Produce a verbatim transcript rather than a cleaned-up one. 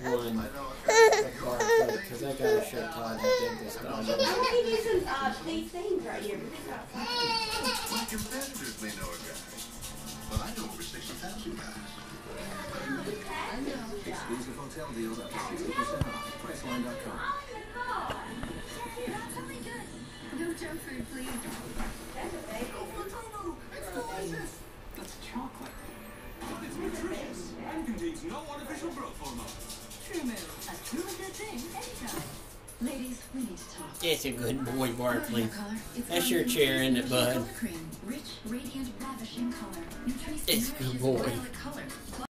one because I got a shirt Todd that did this dog. I'm going to use some, uh, these things right here. My competitors may know a guy, but I know over sixty thousand guys. Exclusive hotel deals up to sixty percent off. Priceline dot com. That's really good. No junk food, please. That's a baby. It's delicious. That's chocolate. But it's nutritious and contains no artificial growth hormones. True Move. A truly good thing anytime. Ladies, we need to talk. It's a good boy, Barkley. Color. It's That's your chair, isn't it, bud? Cream. Rich, radiant, ravishing color. Nutrition It's a good boy. color.